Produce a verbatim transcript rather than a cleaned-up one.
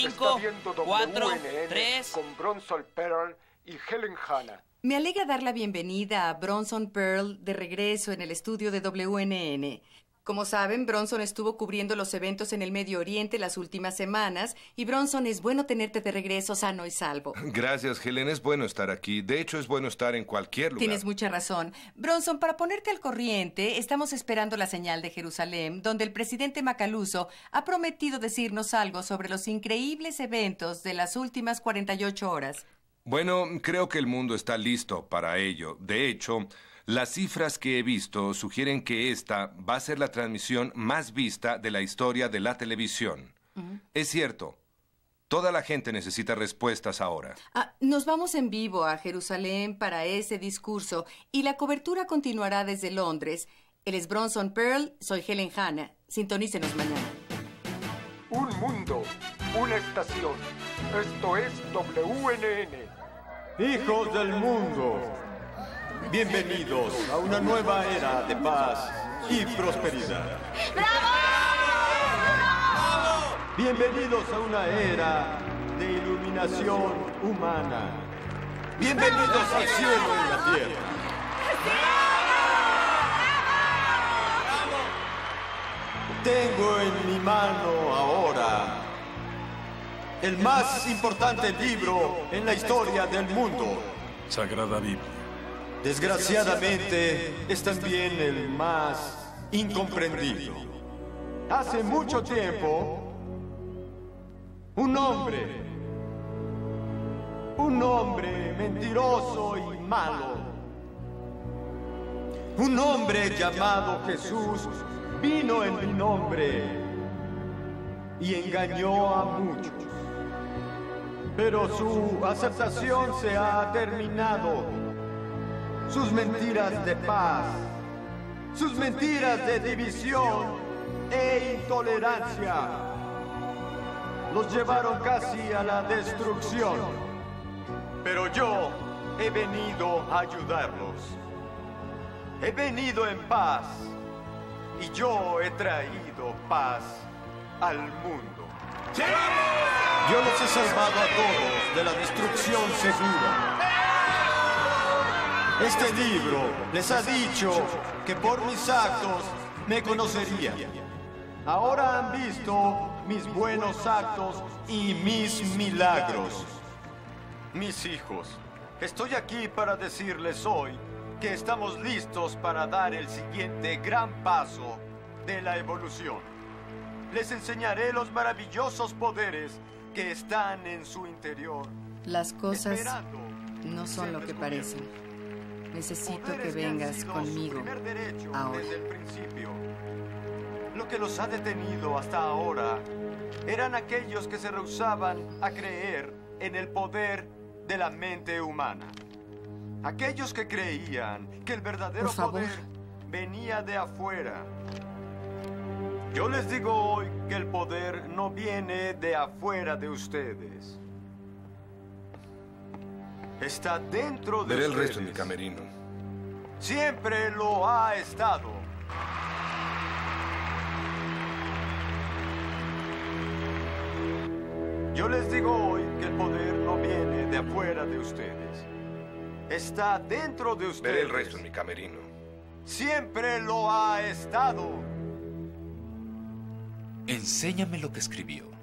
cinco, cuatro, tres... Con Bronson Pearl y Helen Hanna. Me alegra dar la bienvenida a Bronson Pearl de regreso en el estudio de W N N. Como saben, Bronson estuvo cubriendo los eventos en el Medio Oriente las últimas semanas y Bronson, es bueno tenerte de regreso sano y salvo. Gracias, Helen. Es bueno estar aquí. De hecho, es bueno estar en cualquier lugar. Tienes mucha razón. Bronson, para ponerte al corriente, estamos esperando la señal de Jerusalén, donde el presidente Macaluso ha prometido decirnos algo sobre los increíbles eventos de las últimas cuarenta y ocho horas. Bueno, creo que el mundo está listo para ello. De hecho, las cifras que he visto sugieren que esta va a ser la transmisión más vista de la historia de la televisión. Uh-huh. Es cierto. Toda la gente necesita respuestas ahora. Ah, nos vamos en vivo a Jerusalén para ese discurso y la cobertura continuará desde Londres. Él es Bronson Pearl, soy Helen Hanna. Sintonícenos mañana. Un mundo, una estación. Esto es W N N. Hijos del mundo, bienvenidos a una nueva era de paz y prosperidad. ¡Bravo! Bienvenidos a una era de iluminación humana. Bienvenidos al cielo y la tierra. Tengo en mi mano ahora el más importante libro en la historia del mundo. Sagrada Biblia. Desgraciadamente, es también el más incomprendido. Hace mucho tiempo, un hombre, un hombre mentiroso y malo, un hombre llamado Jesús, vino en mi nombre y engañó a muchos. Pero su aceptación se ha terminado. Sus mentiras de paz, sus mentiras de división e intolerancia los llevaron casi a la destrucción. Pero yo he venido a ayudarlos. He venido en paz y yo he traído paz al mundo. ¡Sí! Yo los he salvado a todos de la destrucción segura. Este libro les ha dicho que por mis actos me conocerían. Ahora han visto mis buenos actos y mis milagros. Mis hijos, estoy aquí para decirles hoy que estamos listos para dar el siguiente gran paso de la evolución. Les enseñaré los maravillosos poderes que están en su interior. Las cosas no son lo que parecen. Necesito que vengas conmigo ahora. Desde el principio. Lo que los ha detenido hasta ahora eran aquellos que se rehusaban a creer en el poder de la mente humana. Aquellos que creían que el verdadero poder venía de afuera. Yo les digo hoy que el poder no viene de afuera de ustedes. Está dentro de Veré ustedes. el resto en mi camerino. Siempre lo ha estado. Yo les digo hoy que el poder no viene de afuera de ustedes. Está dentro de ustedes. Veré el resto en mi camerino. Siempre lo ha estado. Enséñame lo que escribió.